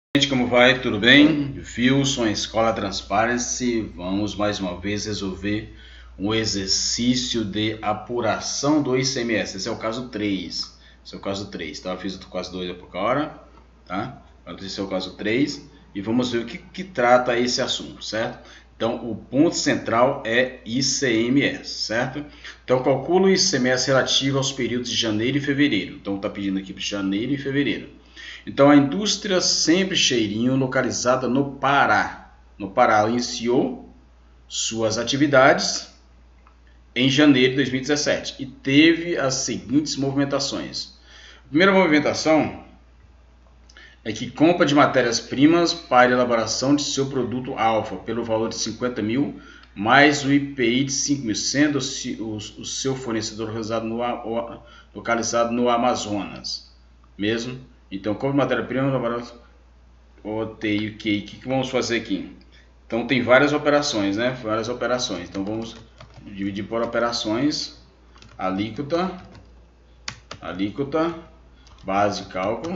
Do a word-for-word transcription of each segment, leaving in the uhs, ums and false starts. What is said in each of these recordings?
Gente, como vai? Tudo bem? Wilson, Escola Transparency. Vamos mais uma vez resolver um exercício de apuração do I C M S. Esse é o caso três. Esse é o caso três, tá? Eu fiz o caso dois há pouca hora, tá? Esse é o caso três e vamos ver o que, que trata esse assunto, certo? Então, o ponto central é I C M S, certo? Então, calcula o I C M S relativo aos períodos de janeiro e fevereiro. Então, está pedindo aqui para janeiro e fevereiro. Então, a indústria Sempre Cheirinho, localizada no Pará. No Pará, ela iniciou suas atividades em janeiro de dois mil e dezessete e teve as seguintes movimentações. A primeira movimentação é que compra de matérias-primas para elaboração de seu produto alfa pelo valor de cinquenta mil, mais o I P I de cinco mil, sendo o, o seu fornecedor localizado no, localizado no Amazonas. Mesmo? Então, compra de matéria-prima, ok, o que, que vamos fazer aqui? Então, tem várias operações, né? Várias operações. Então, vamos dividir por operações, alíquota, alíquota, base de cálculo,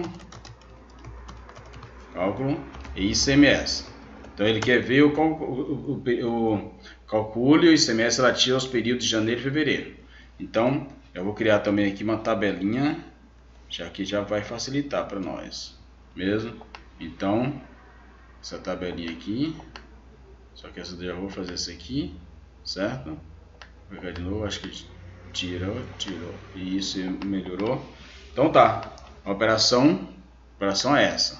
cálculo e I C M S. Então, ele quer ver o, o, o, o calcule o I C M S relativo aos períodos de janeiro e fevereiro. Então, eu vou criar também aqui uma tabelinha, já que já vai facilitar para nós, mesmo? Então, essa tabelinha aqui, só que essa eu já vou fazer essa aqui, certo? Vou pegar de novo, acho que tirou, tirou, e isso melhorou. Então tá, a operação, a operação é essa,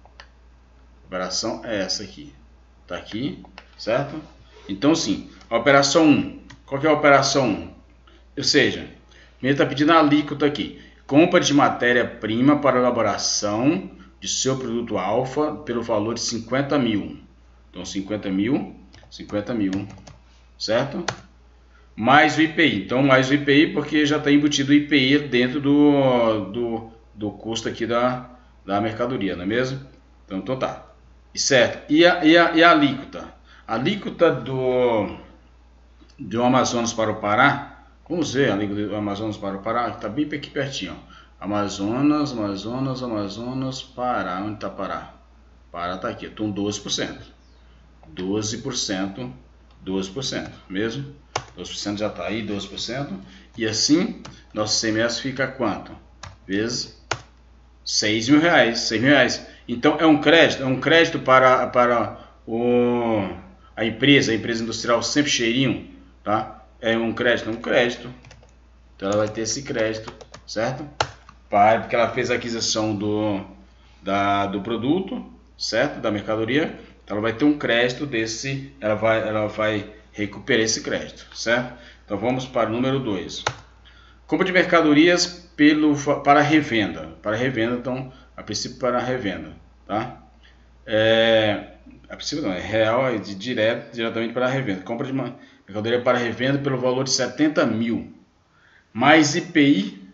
a operação é essa aqui, tá aqui, certo? Então sim, a operação um, qual que é a operação um? Ou seja, ele está pedindo a alíquota aqui. Compra de matéria-prima para elaboração de seu produto alfa pelo valor de cinquenta mil. Então, cinquenta mil, cinquenta mil, certo? Mais o I P I. Então, mais o I P I, porque já está embutido o I P I dentro do, do, do custo aqui da, da mercadoria, não é mesmo? Então, então tá. Certo. E a, e a, e a alíquota? A alíquota do, do Amazonas para o Pará. Vamos ver a alíquota do Amazonas para o Pará, que está bem aqui pertinho. Ó. Amazonas, Amazonas, Amazonas, Pará. Onde está Pará? Pará está aqui, então doze por cento. doze por cento, doze por cento, mesmo? doze por cento já está aí, doze por cento. E assim, nosso I C M S fica quanto? Vezes seis mil reais. seis mil reais. Então é um crédito, é um crédito para, para o, a empresa, a empresa industrial Sempre Cheirinho, tá? É um crédito, um crédito. Então ela vai ter esse crédito, certo? Para, porque ela fez a aquisição do, da, do produto, certo? Da mercadoria. Então ela vai ter um crédito desse, ela vai, ela vai recuperar esse crédito, certo? Então vamos para o número dois. Compra de mercadorias pelo, para revenda. Para revenda, então, a princípio para revenda, tá? É, a princípio não, é real, é de direto, diretamente para revenda. Compra de uma mercadoria para revenda pelo valor de setenta mil, mais I P I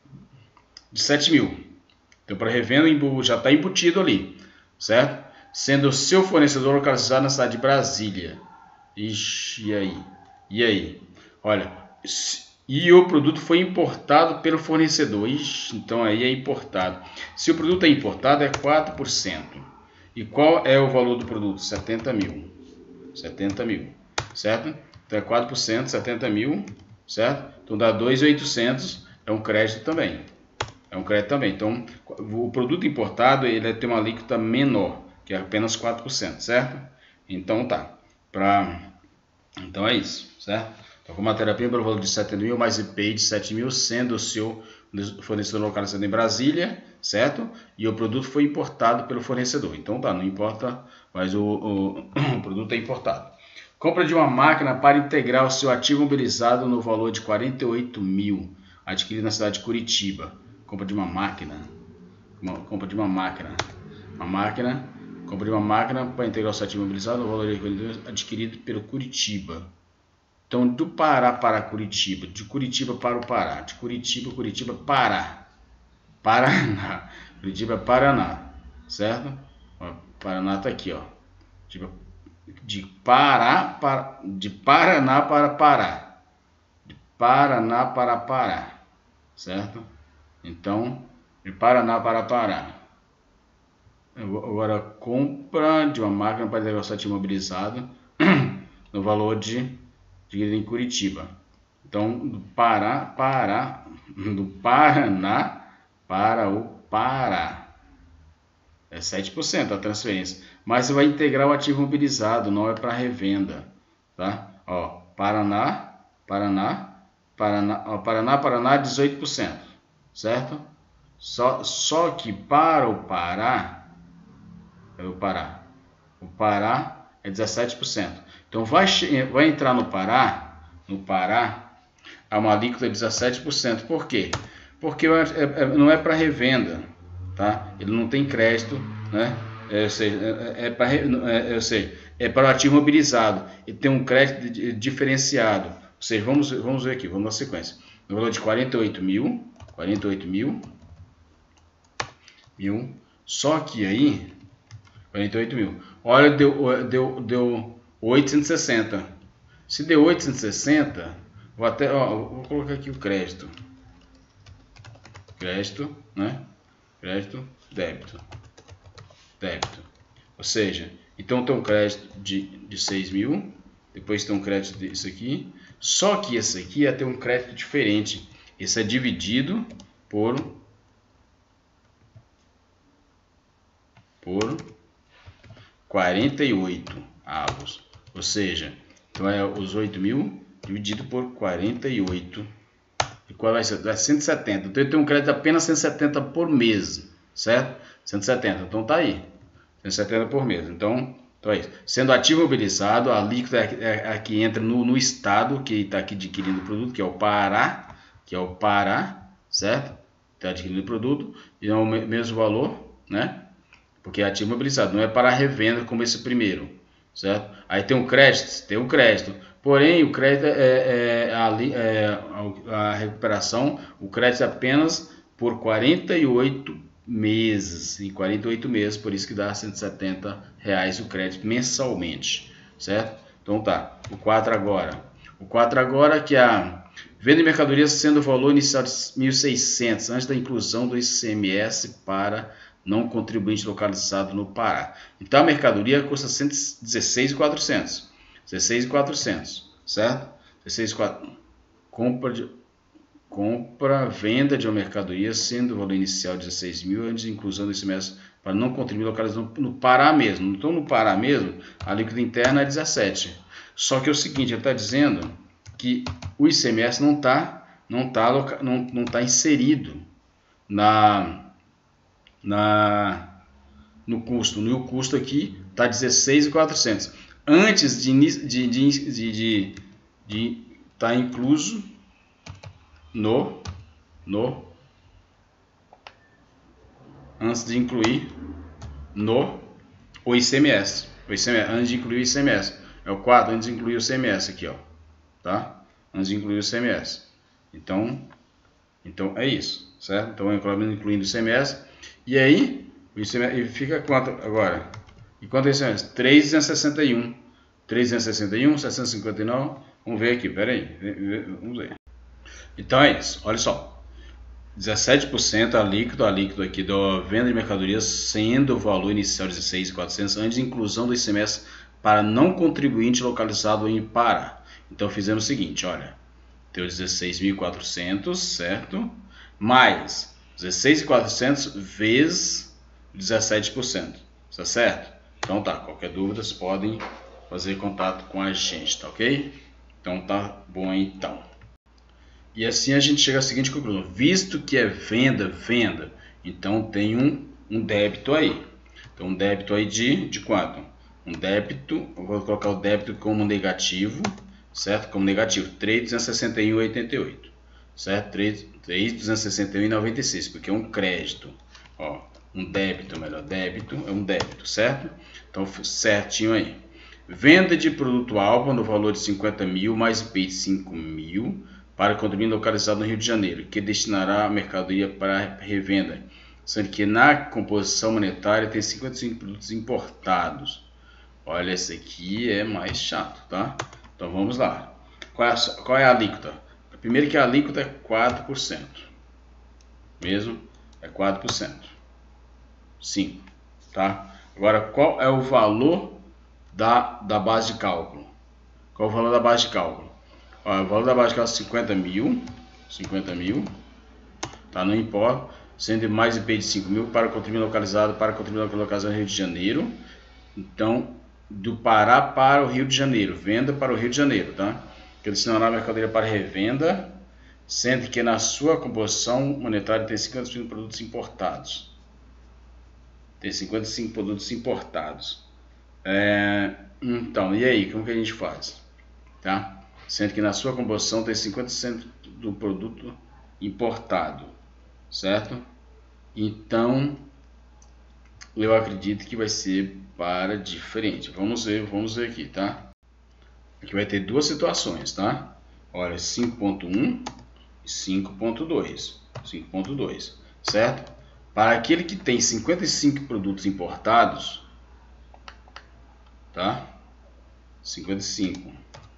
de sete mil. Então, para revenda já está embutido ali, certo? Sendo o seu fornecedor localizado na cidade de Brasília. Ixi, e aí? E aí? Olha, e o produto foi importado pelo fornecedor. Ixi, então aí é importado. Se o produto é importado, é quatro por cento. E qual é o valor do produto? setenta mil. setenta mil, certo? Então é quatro por cento, setenta mil, certo? Então dá dois mil e oitocentos, é um crédito também. É um crédito também. Então, o produto importado, ele vai ter uma alíquota menor, que é apenas quatro por cento, certo? Então tá. Pra... Então é isso, certo? Então, com matéria-prima pelo valor de setenta mil, mais I P I de sete mil, sendo o seu fornecedor localizado em Brasília, certo? E o produto foi importado pelo fornecedor. Então tá, não importa, mas o, o, o produto é importado. Compra de uma máquina para integrar o seu ativo mobilizado no valor de quarenta e oito mil, adquirido na cidade de Curitiba. Compra de uma máquina, uma, compra de uma máquina, uma máquina, compra de uma máquina para integrar o seu ativo mobilizado no valor adquirido pelo Curitiba. Então, do Pará para Curitiba, de Curitiba para o Pará, de Curitiba, Curitiba, Pará, Paraná, Curitiba, Paraná, certo? Ó, Paraná está aqui, ó. Tipo, de Pará para, de Paraná para Pará, de Paraná para Pará, certo? Então, de Paraná para Pará, agora compra de uma máquina para negociar imobilizado no valor de, de em Curitiba. Então, do Pará, Pará, do Paraná para o Pará é sete por cento a transferência, mas você vai integrar o ativo mobilizado, não é para revenda, tá? Ó, Paraná, Paraná, Paraná, ó, Paraná, Paraná, dezoito por cento, certo? Só, só que para o Pará, é o Pará, o Pará é dezessete por cento. Então vai, vai entrar no Pará, no Pará, a uma alíquota de dezessete por cento. Por quê? Porque é, é, não é para revenda, tá? Ele não tem crédito, né? É, ou seja, é, é para é, eu sei, é para o ativo mobilizado. Ele tem um crédito diferenciado. Ou seja, vamos, vamos ver aqui, vamos na sequência. No valor de quarenta e oito mil, quarenta e oito mil, mil. Só que aí, quarenta e oito mil. Olha, deu, deu, deu oitocentos e sessenta. Se deu oitocentos e sessenta, vou até, ó, vou colocar aqui o crédito. Crédito, né? Crédito, débito. Débito. Ou seja, então tem um crédito de, de seis mil, depois tem um crédito desse aqui. Só que esse aqui ia ter um crédito diferente. Esse é dividido por por quarenta e oito avos. Ou seja, então é os oito mil dividido por quarenta e oito. E qual vai ser? Vai cento e setenta. Então eu tenho um crédito apenas cento e setenta por mês, certo? cento e setenta. Então tá aí. cento e setenta por mês. Então, então é isso. Sendo ativo mobilizado, a alíquota é a que entra no, no estado que está aqui adquirindo o produto, que é o Pará, que é o Pará, certo? Está adquirindo o produto e é o mesmo valor, né? Porque é ativo mobilizado, não é para revenda como esse primeiro, certo? Aí tem um crédito, tem um crédito. Porém, o crédito é, é, a, é a recuperação, o crédito é apenas por quarenta e oito meses, em quarenta e oito meses, por isso que dá cento e setenta reais o crédito mensalmente, certo? Então tá, o quatro agora. O quatro agora que é a venda de mercadorias sendo o valor inicial de mil e seiscentos, antes da inclusão do I C M S para não contribuinte localizado no Pará. Então a mercadoria custa cento e dezesseis mil e quatrocentos. dezesseis mil e quatrocentos, certo? dezesseis mil e quatrocentos. Compra de compra, venda de uma mercadoria sendo o valor inicial de dezesseis mil antes de inclusão do I C M S para não contribuir localizado no Pará mesmo. Então no Pará mesmo, a alíquota interna é dezessete. Só que é o seguinte, ele está dizendo que o I C M S não está não tá, não, não tá inserido na Na, no custo, no custo aqui está dezesseis mil e quatrocentos. Antes de de de de, de tá incluso no no antes de incluir no o I C M S, o I C M S antes de incluir o I C M S é o quatro, antes de incluir o I C M S aqui, ó, tá? Antes de incluir o I C M S. Então, então é isso, certo? Então incluindo o I C M S. E aí, o I C M S fica quanto agora? E quanto é o I C M S? três mil duzentos e sessenta e um. três mil duzentos e sessenta e um, setecentos e cinquenta e nove. Vamos ver aqui, pera aí. Vamos ver. Então é isso, olha só. dezessete por cento a líquido, a líquido aqui da venda de mercadorias, sendo o valor inicial de dezesseis mil e quatrocentos, antes de inclusão do I C M S para não contribuinte localizado em Pará. Então fizemos o seguinte, olha. Deu dezesseis mil e quatrocentos, certo? Mais dezesseis mil e quatrocentos vezes dezessete por cento, tá certo? Então tá, qualquer dúvida vocês podem fazer contato com a gente, tá ok? Então tá bom aí, então. E assim a gente chega à seguinte conclusão, visto que é venda, venda, então tem um, um débito aí. Então um débito aí de, de quanto? Um débito, eu vou colocar o débito como negativo, certo? Como negativo, três mil duzentos e sessenta e um vírgula oitenta e oito. Certo? três mil duzentos e sessenta e um vírgula noventa e seis, porque é um crédito. Ó, um débito, melhor, débito é um débito, certo? Então, certinho aí. Venda de produto-alvo no valor de cinquenta mil, mais I P I de cinco mil, para condomínio localizado no Rio de Janeiro, que destinará a mercadoria para revenda, sendo que na composição monetária tem cinquenta e cinco produtos importados. Olha, esse aqui é mais chato, tá? Então, vamos lá. Qual é a, qual é a alíquota? Primeiro que a alíquota é quatro por cento. Mesmo? É quatro por cento. cinco. tá? Agora, qual é o valor da, da base de cálculo? Qual é o valor da base de cálculo? Ó, o valor da base de cálculo é cinquenta mil, cinquenta mil, tá? Não importa, sendo mais I P de cinco mil para contribuinte localizado, para contribuinte localizado no Rio de Janeiro. Então, do Pará para o Rio de Janeiro, venda para o Rio de Janeiro, tá? Que destinará a mercadoria para revenda, sendo que na sua composição monetária tem cinquenta por cento de produtos importados. Tem cinquenta e cinco produtos importados. É, então, e aí, como que a gente faz? Tá? Sendo que na sua composição tem cinquenta por cento do produto importado, certo? Então, eu acredito que vai ser para diferente. Vamos ver, vamos ver aqui, tá? Aqui vai ter duas situações, tá? Olha, cinco ponto um e cinco ponto dois. cinco ponto dois, certo? Para aquele que tem cinquenta e cinco produtos importados, tá? cinquenta e cinco.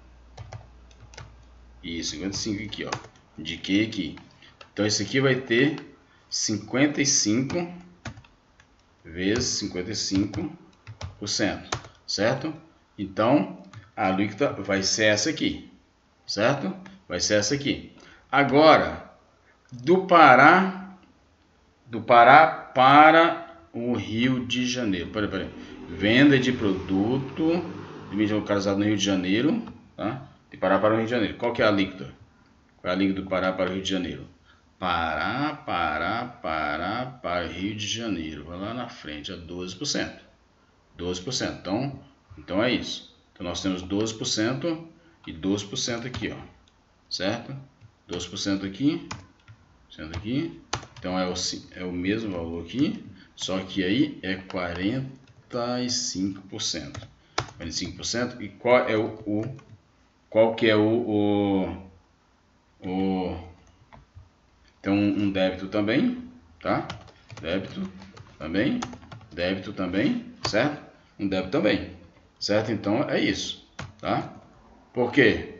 E cinquenta e cinco aqui, ó. Indiquei aqui. Então esse aqui vai ter cinquenta e cinco vezes cinquenta e cinco por cento, certo? Então a alíquota vai ser essa aqui, certo? Vai ser essa aqui. Agora, do Pará, do Pará para o Rio de Janeiro. Peraí, peraí. Venda de produto limite localizado no Rio de Janeiro, tá? De Pará para o Rio de Janeiro. Qual que é a alíquota? Qual é a alíquota do Pará para o Rio de Janeiro? Pará, Pará, Pará para o Rio de Janeiro. Vai lá na frente, é doze por cento. doze por cento. Então, então é isso. Então nós temos doze por cento e doze por cento aqui, ó. Certo? doze por cento aqui, sendo aqui. Então é o, é o mesmo valor aqui, só que aí é quarenta e cinco por cento. quarenta e cinco por cento. E qual é o, o qual que é o, o, o então um débito também, tá? Débito também, débito também, certo? Um débito também, certo? Então é isso, tá? Por quê?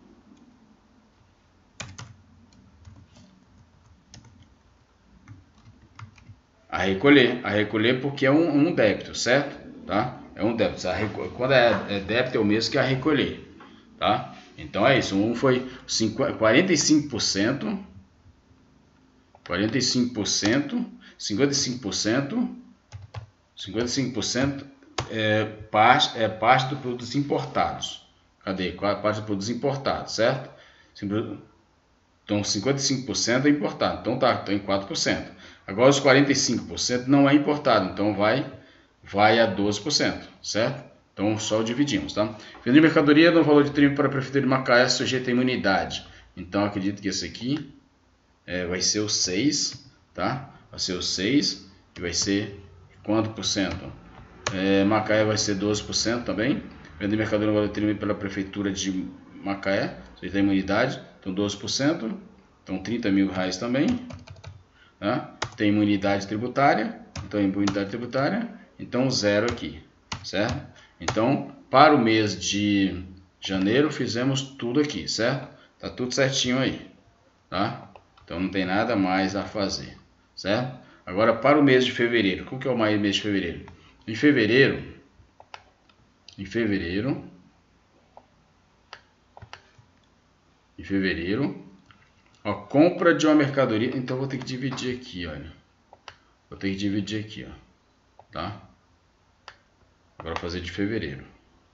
A recolher, a recolher porque é um, um débito, certo? Tá? É um débito. A recolher, quando é, é débito é o mesmo que a recolher, tá? Então é isso. Um foi quarenta e cinco por cento, quarenta e cinco por cento, cinquenta e cinco por cento, cinquenta e cinco por cento é parte, é parte dos produtos importados. Cadê? Qual é a parte dos produtos importados, certo? Então cinquenta e cinco por cento é importado. Então tá, estou em quatro por cento. Agora os quarenta e cinco por cento não é importado, então vai, vai a doze por cento, certo? Então só dividimos, tá? Venda de mercadoria no valor de trinta para a Prefeitura de Macaé sujeito a imunidade. Então acredito que esse aqui é, vai ser o seis, tá? Vai ser o seis e vai ser quanto por cento? É, Macaé vai ser doze por cento também. Venda de mercadoria no valor de trinta pela Prefeitura de Macaé sujeito a imunidade. Então doze por cento, então trinta mil reais também. Tá? Tem imunidade tributária, então imunidade tributária, então zero aqui, certo? Então, para o mês de janeiro, fizemos tudo aqui, certo? Tá tudo certinho aí, tá? Então não tem nada mais a fazer, certo? Agora, para o mês de fevereiro, qual que é o mais mês de fevereiro? Em fevereiro, em fevereiro, em fevereiro, ó, compra de uma mercadoria, então vou ter que dividir aqui, olha. Vou ter que dividir aqui, ó, tá? Agora fazer de fevereiro.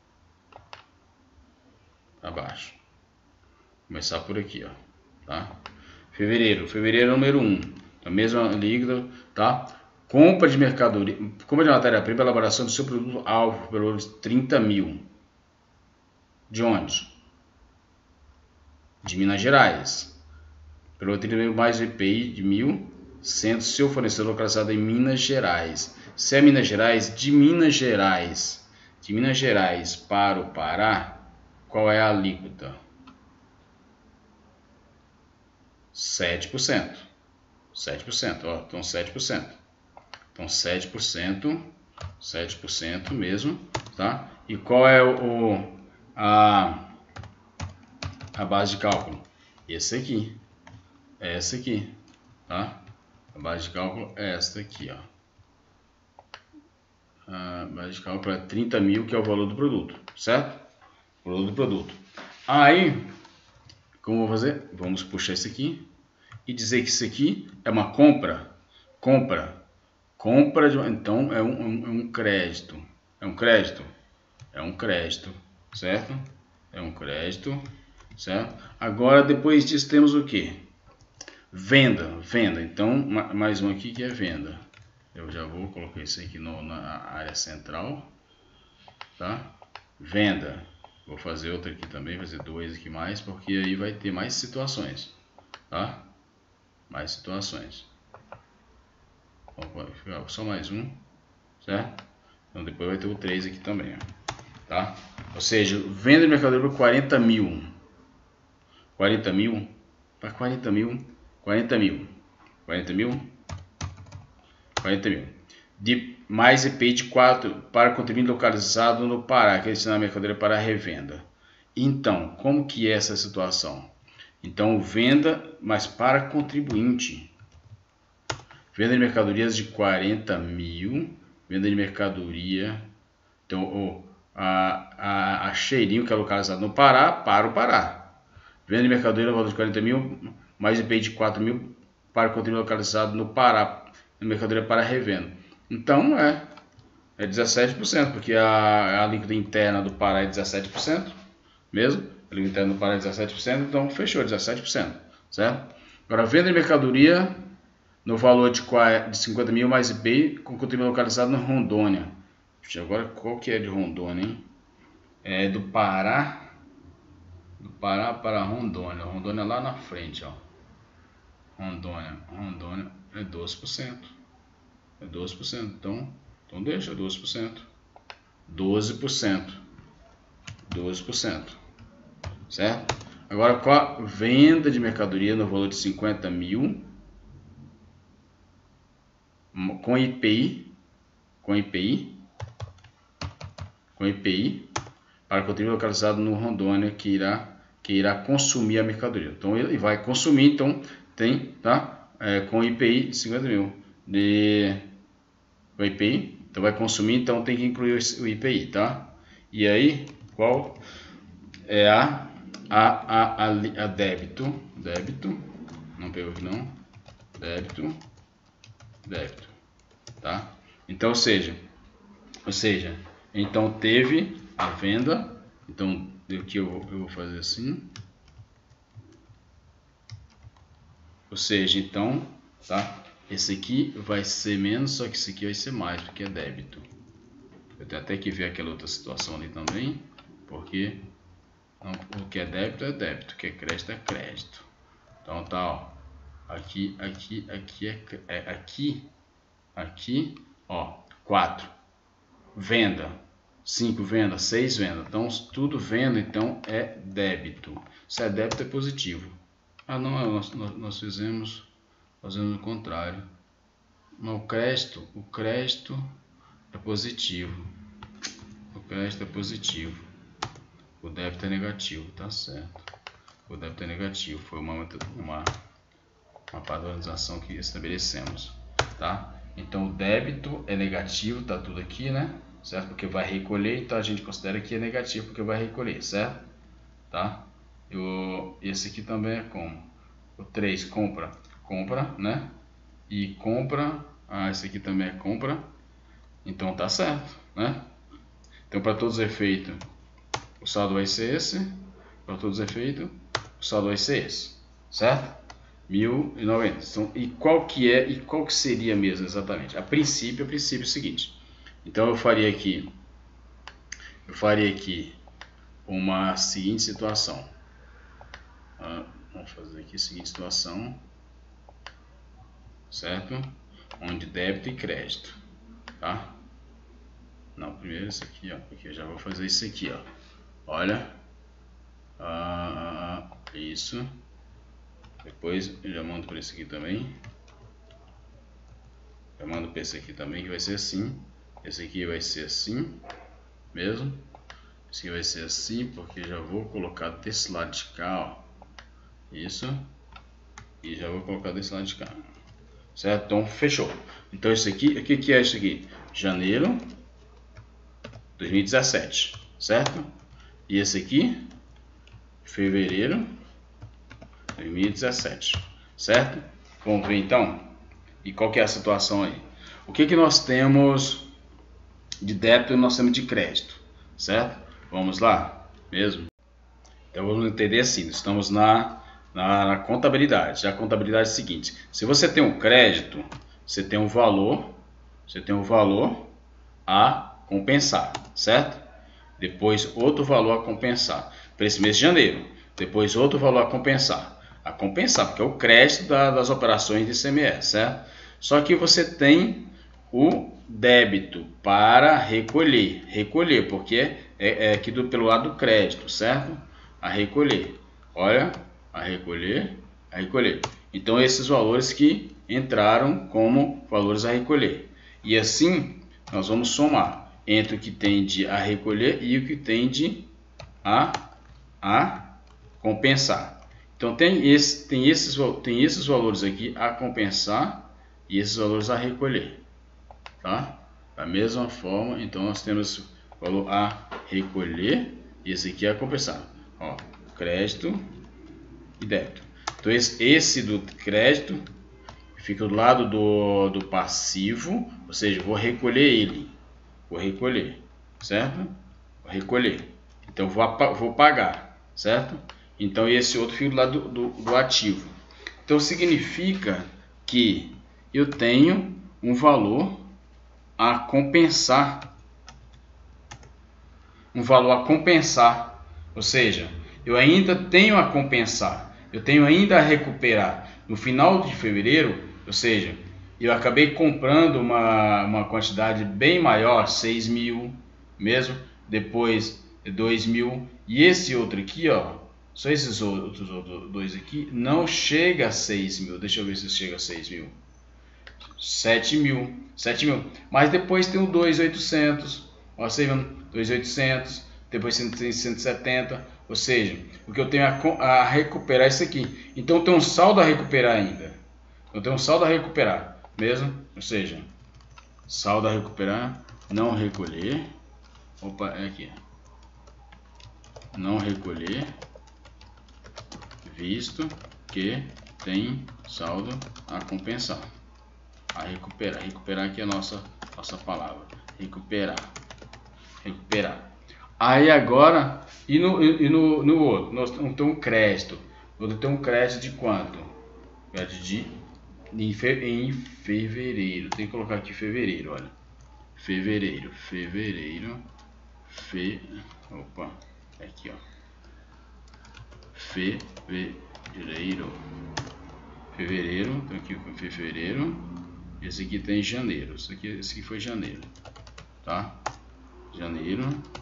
Abaixo. Começar por aqui, ó, tá? Fevereiro, fevereiro é número um. A mesma alíquota, tá? Compra de mercadoria, compra de matéria-prima, elaboração do seu produto alvo pelo valor de trinta mil. De onde? De Minas Gerais. Pelo trinta mil mais o I P I de mil, sendo seu fornecedor localizado em Minas Gerais. Se é Minas Gerais, de Minas Gerais, de Minas Gerais para o Pará, qual é a alíquota? sete por cento. sete por cento, ó, então sete por cento. Então sete por cento, sete por cento mesmo, tá? E qual é o a a base de cálculo? Esse aqui. É essa aqui, tá? A base de cálculo é esta aqui, ó. a base de cálculo é trinta mil, que é o valor do produto, certo? O valor do produto. Aí, como vou fazer? Vamos puxar isso aqui e dizer que isso aqui é uma compra. Compra. Compra de, então é um, um, um crédito. É um crédito. É um crédito, certo? É um crédito, certo? Agora, depois disso, temos o que? Venda, venda. Então, mais um aqui que é venda. Eu já vou colocar isso aqui no, na área central, tá? Venda. Vou fazer outra aqui também, vou fazer dois aqui mais, porque aí vai ter mais situações, tá? Mais situações. Vou ficar só mais um, certo? Então, depois vai ter o três aqui também, ó. Tá? Ou seja, venda de mercadoria por quarenta mil. quarenta mil. Para quarenta mil. quarenta mil. quarenta mil. quarenta mil. De mais I P I de quatro para contribuinte localizado no Pará, que é destinar a mercadoria para revenda. Então, como que é essa situação? Então, venda, mas para contribuinte. Venda de mercadorias de quarenta mil. Venda de mercadoria. Então, o A, a, a Cheirinho, que é localizado no Pará, para o Pará. Venda de mercadoria no valor de quarenta mil, mais I P I de quatro mil para contribuinte localizado no Pará, mercadoria para revenda. Então é, é dezessete por cento, porque a, a líquida interna do Pará é dezessete por cento, mesmo. A líquida interna do Pará é dezessete por cento, então fechou, dezessete por cento, certo? Agora, venda de mercadoria no valor de, de cinquenta mil mais I P I com contribuinte localizado no Rondônia. Agora, qual que é de Rondônia, hein? É do Pará. Do Pará para Rondônia. Rondônia lá na frente, ó. Rondônia. Rondônia é doze por cento. É doze por cento. Então, então deixa doze por cento. doze por cento. doze por cento. Certo? Agora, com a venda de mercadoria no valor de cinquenta mil. Com I P I. Com I P I. Com I P I, para contribuinte localizado no Rondônia, que irá, que irá consumir a mercadoria. Então, ele vai consumir, então, tem, tá? É, com I P I, cinquenta mil de o I P I, então vai consumir, então tem que incluir o I P I, tá? E aí, qual é a, a, a, a, a débito, débito, não pegou aqui não, débito, débito, tá? Então, ou seja, ou seja, então teve a venda, então aqui eu vou, eu vou fazer assim, ou seja, então, tá? Esse aqui vai ser menos, só que esse aqui vai ser mais, porque é débito. Eu tenho até que ver aquela outra situação ali também, porque não, o que é débito é débito, o que é crédito é crédito. Então tá, ó, aqui, aqui, aqui é, é aqui, aqui, ó, quatro. Venda, cinco venda, seis venda, então tudo venda, então é débito. Se é débito é positivo. Ah não, nós, nós fizemos, fazendo o contrário. No crédito, o crédito é positivo. O crédito é positivo. O débito é negativo, tá certo. O débito é negativo, foi uma, uma, uma padronização que estabelecemos, tá? Então o débito é negativo, tá tudo aqui, né? Certo? Porque vai recolher, então a gente considera que é negativo porque vai recolher, certo? Tá? O, esse aqui também é como? O três, compra, compra, né? E compra, ah, esse aqui também é compra, então tá certo, né? Então para todos os efeitos, o saldo vai ser esse, para todos os efeitos, o saldo vai ser esse, certo? mil e noventa. Então, e qual que é, e qual que seria mesmo exatamente? A princípio, a princípio é o seguinte. Então eu faria aqui, eu faria aqui uma seguinte situação. Ah, vamos fazer aqui a seguinte situação, certo? Onde débito e crédito, tá? Não, primeiro esse aqui, ó, porque eu já vou fazer isso aqui, ó. Olha, ah, isso. Depois eu já mando para esse aqui também. Eu mando para esse aqui também, que vai ser assim. Esse aqui vai ser assim mesmo. Esse aqui vai ser assim, porque já vou colocar desse lado de cá, ó. Isso. E já vou colocar desse lado de cá. Certo? Então, fechou. Então, isso aqui, o que, que é isso aqui? Janeiro. dois mil e dezessete, certo? E esse aqui, fevereiro de dois mil e dezessete, certo? Vamos ver então. E qual que é a situação aí? O que que nós temos de débito e nós temos de crédito, certo? Vamos lá, mesmo? Então vamos entender assim, estamos na, na, na contabilidade. A contabilidade é a seguinte: se você tem um crédito, você tem um valor, você tem um valor a compensar, certo? Depois outro valor a compensar para esse mês de janeiro. Depois outro valor a compensar, a compensar porque é o crédito da, das operações de I C M S, certo? Só que você tem o débito para recolher, recolher, porque é, é aqui do, pelo lado do crédito, certo? A recolher, olha, a recolher, a recolher. Então esses valores que entraram como valores a recolher. E assim nós vamos somar entre o que tem de a recolher e o que tem de a, a compensar. Então tem, esse, tem, esses, tem esses valores aqui a compensar e esses valores a recolher. Tá? Da mesma forma, então nós temos o valor a recolher e esse aqui a compensar. Ó, crédito e débito. Então esse, esse do crédito fica do lado do, do passivo, ou seja, vou recolher ele. Vou recolher, certo? Vou recolher. Então vou, vou pagar, certo? Então esse outro fica do lado do, do, do ativo. Então significa que eu tenho um valor a compensar, um valor a compensar, ou seja, eu ainda tenho a compensar, eu tenho ainda a recuperar. No final de fevereiro, ou seja, eu acabei comprando uma, uma quantidade bem maior, seis mil mesmo, depois dois mil, e esse outro aqui, ó, só esses outros, outros dois aqui, não chega a seis mil, deixa eu ver se chega a seis mil. sete mil, sete mil, mas depois tem o dois mil e oitocentos, ó, dois mil e oitocentos, depois cento e setenta, ou seja, o que eu tenho a, a recuperar é isso aqui. Então tem um saldo a recuperar ainda, eu tenho um saldo a recuperar mesmo, ou seja, saldo a recuperar, não recolher, opa, é aqui, não recolher, visto que tem saldo a compensar. A recuperar, recuperar aqui é a nossa, nossa palavra, recuperar, recuperar. Aí agora, e no, e no, no outro, nós temos um crédito, vou ter um crédito de quanto? Crédito de, em, fe, em fevereiro, tem que colocar aqui fevereiro, olha, fevereiro, fevereiro, fe, opa, aqui ó, fevereiro, fevereiro, então aqui com fevereiro. Esse aqui tem janeiro, esse aqui, esse aqui foi janeiro, tá? Janeiro,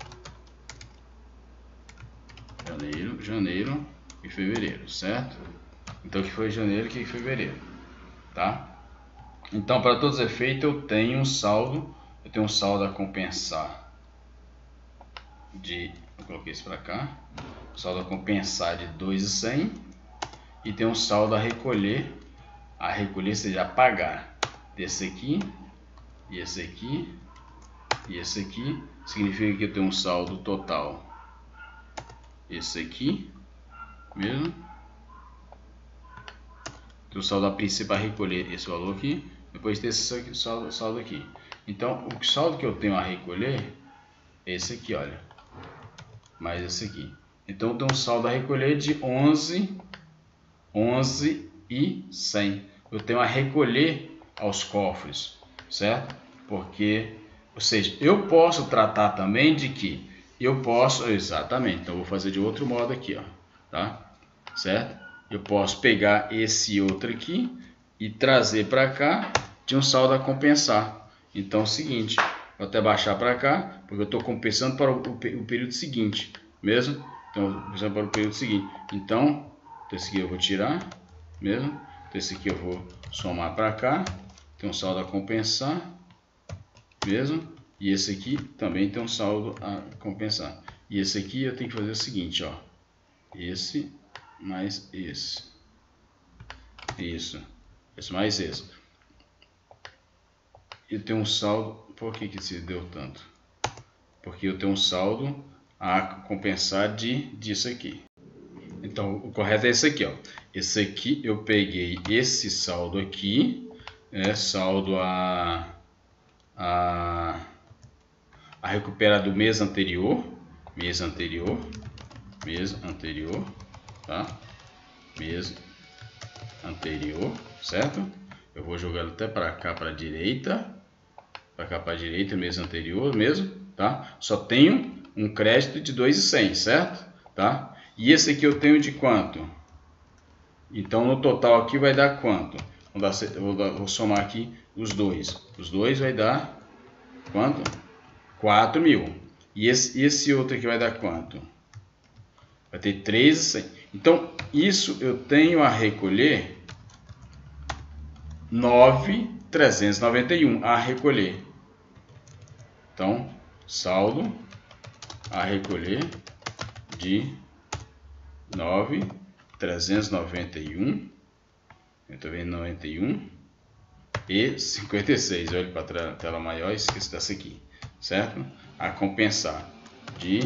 janeiro, janeiro e fevereiro, certo? Então aqui foi janeiro, aqui foi fevereiro, tá? Então para todos os efeitos eu tenho um saldo, eu tenho um saldo a compensar de, eu coloquei isso para cá, saldo a compensar de dois mil e cem e tem um saldo a recolher, a recolher, ou seja, a pagar. Desse aqui, e esse aqui, e esse aqui, significa que eu tenho um saldo total. Esse aqui, mesmo. Tem o saldo a princípio a recolher esse valor aqui, depois tem esse aqui, saldo, saldo aqui. Então, o saldo que eu tenho a recolher é esse aqui, olha. Mais esse aqui. Então, eu tenho um saldo a recolher de onze, onze e cem. Eu tenho a recolher aos cofres, certo? Porque, ou seja, eu posso tratar também de que eu posso, exatamente, então eu vou fazer de outro modo aqui, ó, tá? Certo? Eu posso pegar esse outro aqui e trazer para cá de um saldo a compensar. Então é o seguinte, vou até baixar para cá, porque eu estou compensando para o, o, o período seguinte, mesmo? Então, compensando para o período seguinte. Então, esse aqui eu vou tirar, mesmo? Esse aqui eu vou somar para cá. Tem um saldo a compensar, mesmo, e esse aqui também tem um saldo a compensar. E esse aqui eu tenho que fazer o seguinte, ó, esse mais esse, isso, esse mais esse. Eu tenho um saldo, por que que se deu tanto? Por porque eu tenho um saldo a compensar de, disso aqui. Então, o correto é esse aqui, ó. Esse aqui eu peguei esse saldo aqui, é saldo a, a, a recuperar do mês anterior, mês anterior, mês anterior, tá? Mês anterior, certo? Eu vou jogando até para cá, para a direita, para cá para a direita, mês anterior mesmo, tá? Só tenho um crédito de dois mil e cem, certo? Tá? E esse aqui eu tenho de quanto? Então no total aqui vai dar quanto? Vou, dar, vou, dar, vou somar aqui os dois. Os dois vai dar quanto? quatro mil. E esse, esse outro aqui vai dar quanto? Vai ter três mil e cem. Então isso eu tenho a recolher nove mil trezentos e noventa e um a recolher. Então saldo a recolher de nove mil trezentos e noventa e um, eu estou vendo noventa e um e cinquenta e seis. Olhe para a tela maior, esqueci dessa aqui, certo? A compensar de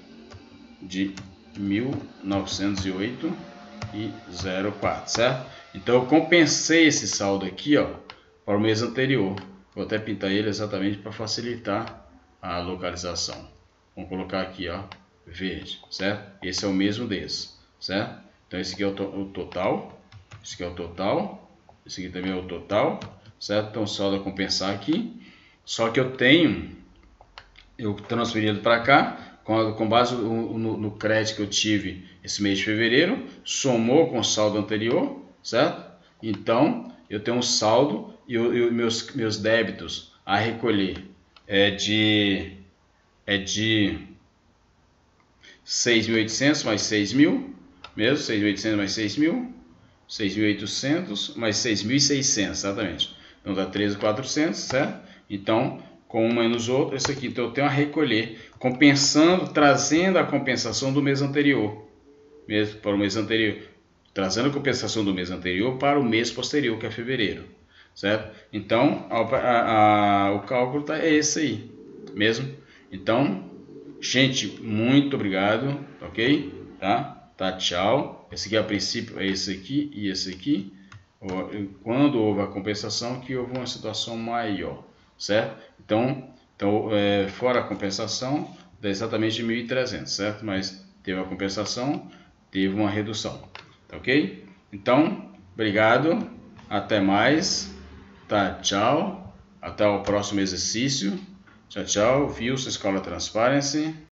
de mil novecentos e oito e zero quatro, certo? Então eu compensei esse saldo aqui, ó, para o mês anterior. Vou até pintar ele exatamente para facilitar a localização. Vamos colocar aqui, ó, verde, certo? Esse é o mesmo desse, certo? Então esse aqui é o, to o total, esse aqui é o total, esse aqui também é o total, certo? Então saldo a compensar aqui. Só que eu tenho, eu transferindo para cá, com, com base no, no, no crédito que eu tive esse mês de fevereiro, somou com o saldo anterior, certo? Então eu tenho um saldo e, eu, e meus, meus débitos a recolher é de, é de seis mil e oitocentos mais seis mil, mesmo, seis mil e oitocentos mais seis mil, seis mil e oitocentos mais seis mil e seiscentos, exatamente. Então dá treze mil e quatrocentos, certo? Então, com um menos outro, esse aqui, então eu tenho a recolher, compensando, trazendo a compensação do mês anterior, mesmo para o mês anterior, trazendo a compensação do mês anterior para o mês posterior, que é fevereiro, certo? Então, a, a, a, o cálculo tá, é esse aí, mesmo. Então, gente, muito obrigado, ok? Tá? Tá, tchau. Esse aqui a princípio é esse aqui e esse aqui. Quando houve a compensação, que houve uma situação maior, certo? Então, então é, fora a compensação, dá exatamente mil e trezentos, certo? Mas teve a compensação, teve uma redução, tá ok? Então, obrigado, até mais, tá? Tchau, até o próximo exercício. Tchau, tchau. Viu? Escola Transparency.